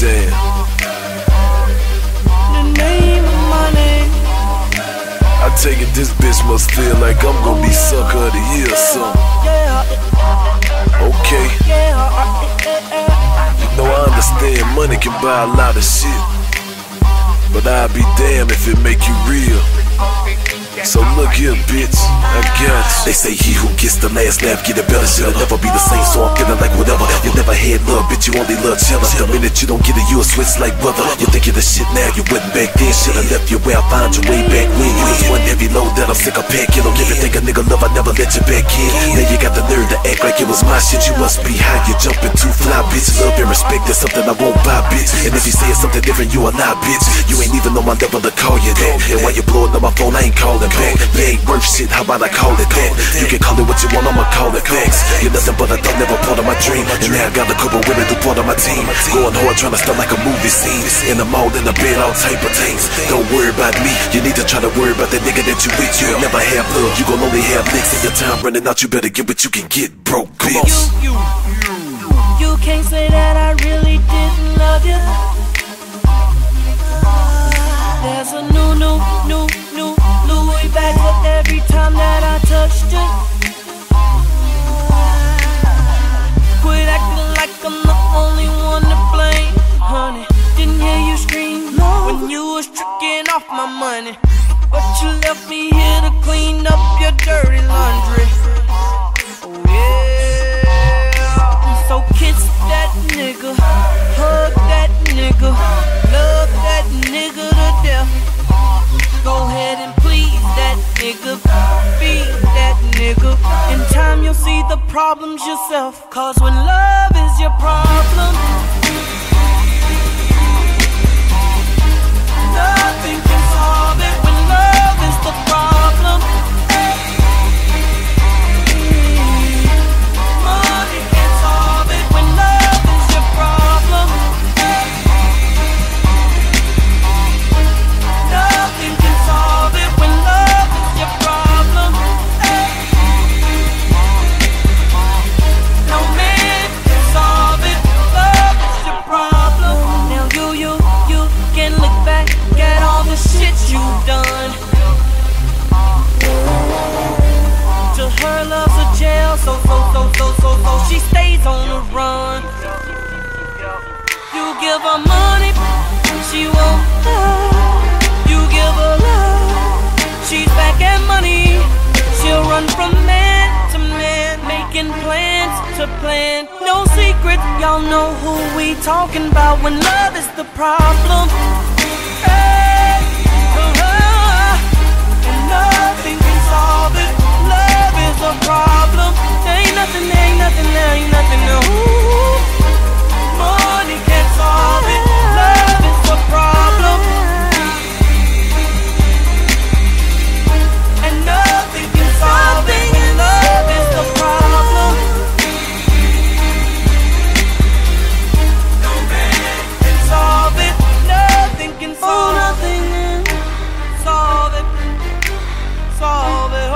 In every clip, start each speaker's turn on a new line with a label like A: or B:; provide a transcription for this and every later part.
A: damn.
B: The name of my name.
A: I take it this bitch must feel like I'm gonna be sucker of the year or something. Okay. You know I understand money can buy a lot of shit, but I'd be damned if it make you real. So look here, bitch, I got you.
C: They say he who gets the last laugh get it better. Shit'll never be the same, so I'm feeling like whatever. You never had love, bitch, you only love chiller. The minute you don't get it, you'll switch like weather. You think you're the shit now, you wasn't back then. Should've left you where I found you way back when. You was one heavy load that I'm sick of packing. Don't give a thing a nigga love, I never let you back in. Now you got the nerve to act like it was my shit. You must be high, you jumping too fly, bitch. Love and respect is something I won't buy, bitch. And if you say something different, you a lie, bitch. You ain't even on my level to call you that. And while you blowing up my phone, I ain't calling back. You ain't worth shit, how about I call it that? You can call it what you want, I'ma call it facts. You're nothing but a thought, never part of my dream. And now I got a couple women who part of my team. Going hard, trying to start like a movie scene. In the mall, in the bed, all type of things. Don't worry about me, you need to try to worry about that nigga that you with. You'll never have love, you gon' only have licks. And your time running out, you better get what you can get, broke bitch.
B: You can't say that I really didn't love you. There's a new Louis bag for every time that I touched you. Quit acting like I'm the only one to blame, honey. Didn't hear you scream when you was tricking off my money, but you left me here to clean up your dirty laundry. Oh yeah. So kiss that nigga, hug that nigga, love that nigga to death. Go ahead and please that nigga, feed that nigga. In time you'll see the problems yourself, cause when love is your problem, nothing can solve it. When love is the problem, money can't solve it. When love is your problem, nothing can solve it. When love is your problem, no man can solve it. Love is your problem. Now you can look back at all the shit you've done. To her love's a jail, so she stays on the run. You give her money, she won't love. You give her love, she's back at money. She'll run from man to man, making plans to plan. No secret, y'all know who we talking about. When love is the problem, hey, and nothing can solve it. Love is a problem. There ain't nothing, no. Money can't solve it. Love is a problem, and nothing can solve it. When love is the problem, no man can solve it. Nothing can solve it. Solve it. Solve it.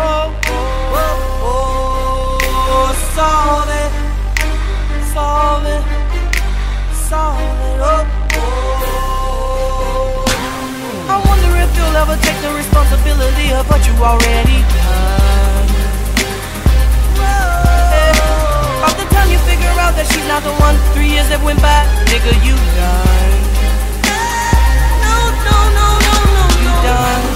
B: Solve it. Solve it. Solve it. I wonder if you'll ever take the responsibility of what you already done. By the time you figure out that she's not the one, 3 years that went by, nigga, you done. No, you done.